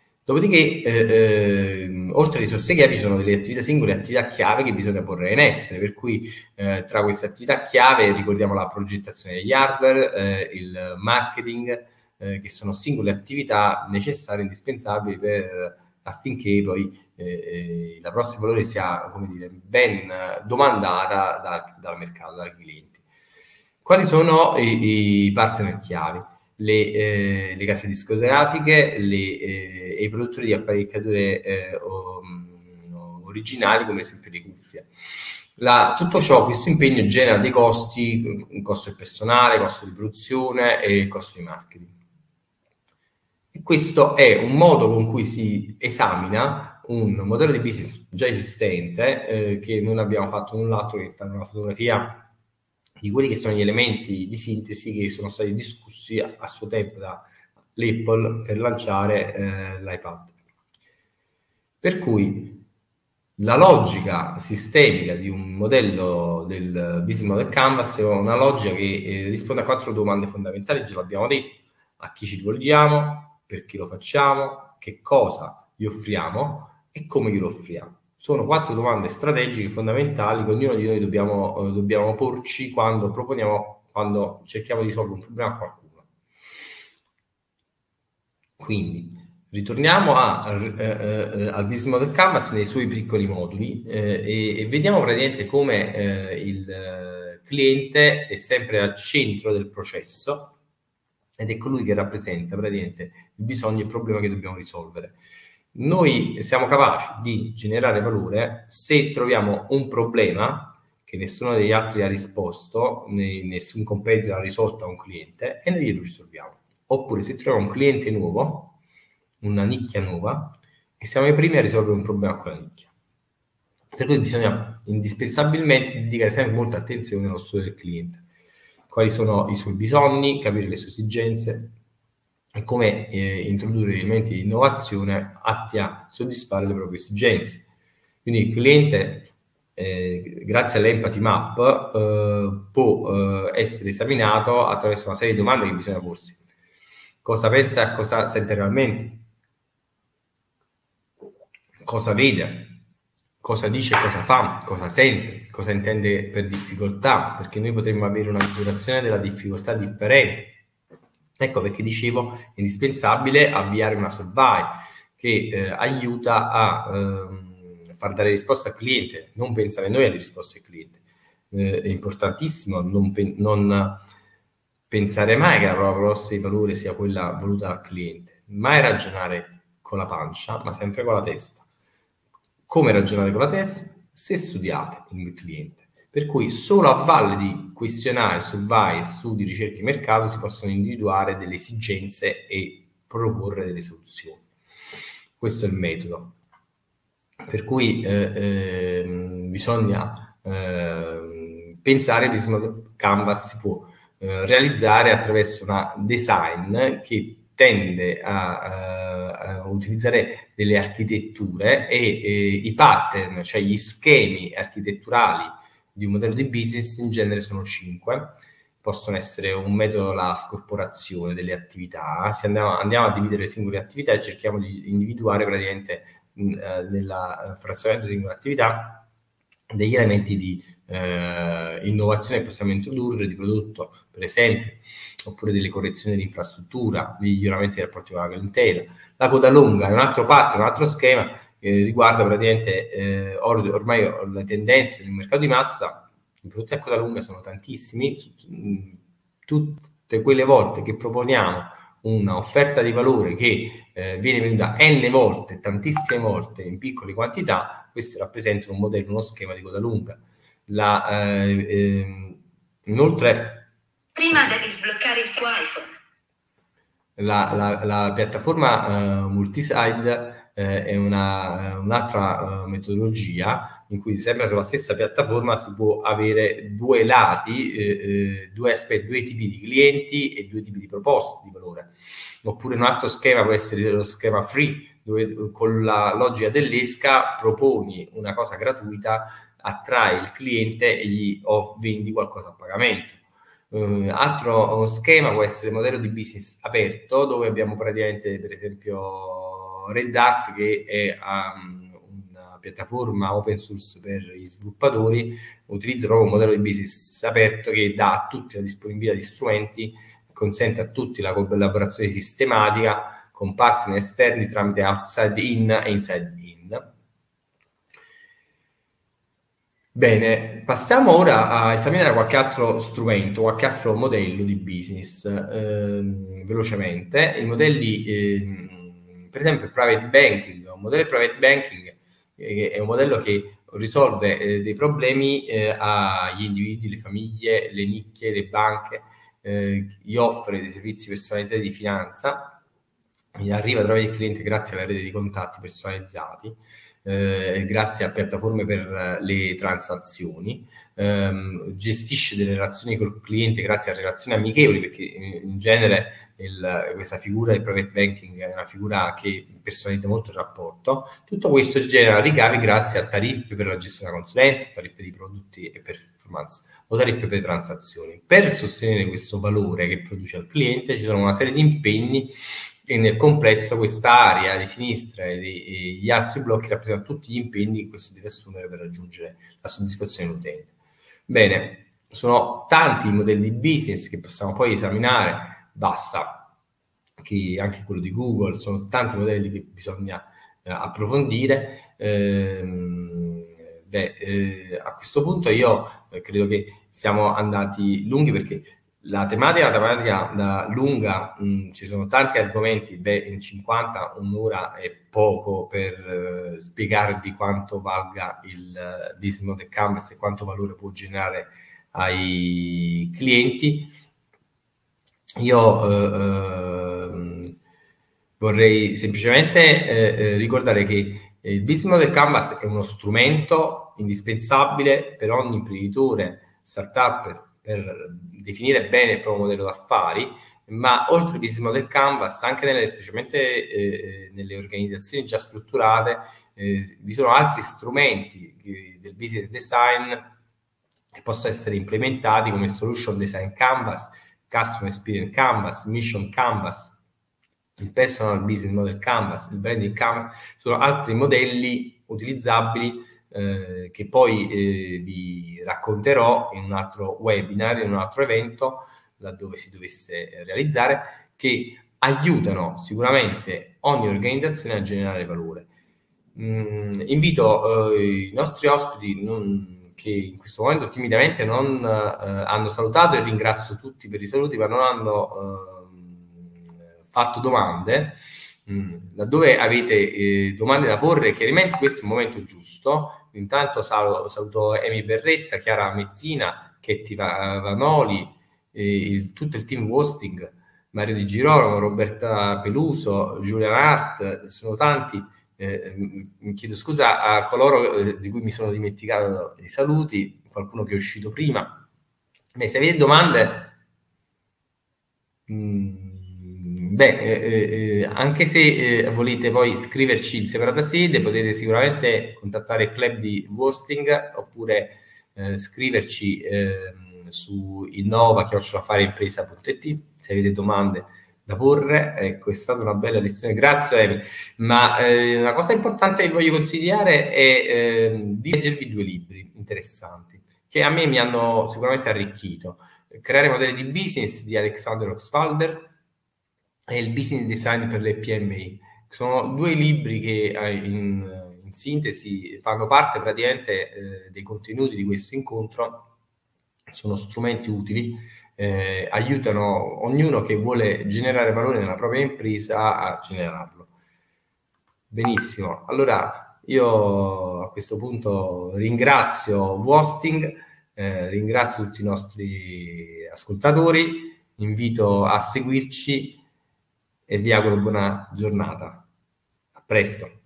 Dopodiché, oltre alle risorse chiave, ci sono delle attività singole, attività chiave che bisogna porre in essere, per cui tra queste attività chiave ricordiamo la progettazione degli hardware, il marketing, che sono singole attività necessarie, indispensabili affinché poi la proposta di valore sia, come dire, ben domandata dal mercato, dai clienti. Quali sono i partner chiavi? Le case discografiche e i produttori di apparecchiature originali, come esempio le cuffie. Tutto ciò, questo impegno genera dei costi, un costo del personale, costo di produzione e costo di marketing. E questo è un modo con cui si esamina un modello di business già esistente, che non abbiamo fatto null'altro che fare una fotografia di quelli che sono gli elementi di sintesi che sono stati discussi a suo tempo dall'Apple per lanciare l'iPad. Per cui la logica sistemica di un modello del business model canvas è una logica che risponde a 4 domande fondamentali, ce l'abbiamo detto: a chi ci rivolgiamo, perché lo facciamo, che cosa gli offriamo e come glielo offriamo. Sono 4 domande strategiche fondamentali che ognuno di noi dobbiamo porci quando cerchiamo di risolvere un problema a qualcuno. Quindi Ritorniamo al Business Model Canvas nei suoi piccoli moduli e vediamo praticamente come il cliente è sempre al centro del processo ed è colui che rappresenta praticamente il bisogno e il problema che dobbiamo risolvere. Noi siamo capaci di generare valore se troviamo un problema che nessuno degli altri ha risposto, nessun competitor ha risolto a un cliente e noi glielo risolviamo. Oppure se troviamo un cliente nuovo, una nicchia nuova, e siamo i primi a risolvere un problema con quella nicchia. Per cui bisogna indispensabilmente dedicare sempre molta attenzione allo studio del cliente. Quali sono i suoi bisogni, capire le sue esigenze e come introdurre elementi di innovazione atti a soddisfare le proprie esigenze. Quindi il cliente, grazie all'Empathy Map, può essere esaminato attraverso una serie di domande che bisogna porsi. Cosa pensa, cosa sente realmente? Cosa vede, cosa dice, cosa fa, cosa sente, cosa intende per difficoltà, perché noi potremmo avere una misurazione della difficoltà differente. Ecco perché dicevo, è indispensabile avviare una survey che aiuta a far dare risposta al cliente, non pensare noi alle risposte al cliente. È importantissimo non pensare mai che la propria proposta di valore sia quella voluta dal cliente, mai ragionare con la pancia, ma sempre con la testa. Come ragionare con la testa? Se studiate il cliente. Per cui solo a valle di questionari, survey, studi, ricerche di mercato si possono individuare delle esigenze e proporre delle soluzioni. Questo è il metodo. Per cui bisogna pensare che Canvas si può realizzare attraverso una design che tende a utilizzare delle architetture e i pattern, cioè gli schemi architetturali di un modello di business in genere sono 5. Possono essere un metodo la scorporazione delle attività, se andiamo a dividere le singole attività e cerchiamo di individuare praticamente nella frazionamento di singole attività degli elementi di innovazione che possiamo introdurre di prodotto, per esempio, oppure delle correzioni di infrastruttura, miglioramenti dei rapporti con la clientela. La coda lunga è un altro pattern, un altro schema che riguarda praticamente ormai le tendenze nel mercato di massa. I prodotti a coda lunga sono tantissimi, tutte quelle volte che proponiamo una offerta di valore che viene venuta n volte, tantissime volte in piccole quantità, questo rappresenta un modello, uno schema di coda lunga. Inoltre, prima devi sbloccare il tuo iPhone. La piattaforma multisite è un'altra metodologia in cui sempre sulla stessa piattaforma si può avere due lati, due aspetti, due tipi di clienti e due tipi di proposte di valore. Oppure un altro schema può essere lo schema free, dove con la logica dell'esca proponi una cosa gratuita, attrai il cliente e gli vendi qualcosa a pagamento. Altro schema può essere il modello di business aperto, dove abbiamo praticamente, per esempio, Red Hat, che è una piattaforma open source per gli sviluppatori, utilizza proprio un modello di business aperto che dà a tutti la disponibilità di strumenti, consente a tutti la collaborazione sistematica con partner esterni tramite outside in e inside in. Bene, passiamo ora a esaminare qualche altro strumento, qualche altro modello di business velocemente. I modelli, per esempio il private banking, un modello di private banking è un modello che risolve dei problemi agli individui, le famiglie, le nicchie, le banche, gli offre dei servizi personalizzati di finanza, gli arriva tramite il cliente grazie alla rete di contatti personalizzati. Grazie a piattaforme per le transazioni, gestisce delle relazioni col cliente grazie a relazioni amichevoli, perché in genere questa figura del private banking è una figura che personalizza molto il rapporto. Tutto questo genera ricavi grazie a tariffe per la gestione della consulenza, tariffe di prodotti e performance o tariffe per le transazioni. Per sostenere questo valore che produce al cliente ci sono una serie di impegni e nel complesso questa area di sinistra e gli altri blocchi rappresentano tutti gli impegni che questo deve assumere per raggiungere la soddisfazione dell'utente. Bene, sono tanti i modelli di business che possiamo poi esaminare, basta che anche quello di Google, sono tanti modelli che bisogna approfondire. A questo punto io credo che siamo andati lunghi, perché la tematica lunga, ci sono tanti argomenti, in 50 un'ora è poco per spiegarvi quanto valga il business model canvas e quanto valore può generare ai clienti. Io vorrei semplicemente ricordare che il business model canvas è uno strumento indispensabile per ogni imprenditore, startup, per definire bene il proprio modello d'affari, ma oltre al business model canvas, anche specialmente nelle organizzazioni già strutturate, vi sono altri strumenti del business design che possono essere implementati, come solution design canvas, customer experience canvas, mission canvas, il personal business model canvas, il branding canvas. Sono altri modelli utilizzabili che poi vi racconterò in un altro webinar, in un altro evento, laddove si dovesse realizzare, che aiutano sicuramente ogni organizzazione a generare valore. Invito i nostri ospiti che in questo momento timidamente non hanno salutato, e ringrazio tutti per i saluti, ma non hanno fatto domande. Laddove avete domande da porre, chiaramente questo è il momento giusto. Intanto saluto Emi Berretta, Chiara Mezzina, Chetti Vanoli, tutto il team Hosting, Mario Di Girolamo, Roberta Peluso, Giulia Hart, sono tanti. Mi chiedo scusa a coloro di cui mi sono dimenticato i saluti, qualcuno che è uscito prima. Se avete domande, anche se volete poi scriverci in separata sede, potete sicuramente contattare il club di Hosting, oppure scriverci su innova@fareimpresa.it se avete domande da porre. Ecco, è stata una bella lezione, grazie Emi. Ma una cosa importante che voglio consigliare è di leggervi 2 libri interessanti che a me mi hanno sicuramente arricchito: Creare modelli di business di Alexander Oxwalder e il business design per le PMI. Sono 2 libri che in sintesi fanno parte praticamente dei contenuti di questo incontro. Sono strumenti utili, aiutano ognuno che vuole generare valore nella propria impresa a generarlo. Benissimo, allora io a questo punto ringrazio Hosting, ringrazio tutti i nostri ascoltatori, invito a seguirci e vi auguro buona giornata. A presto.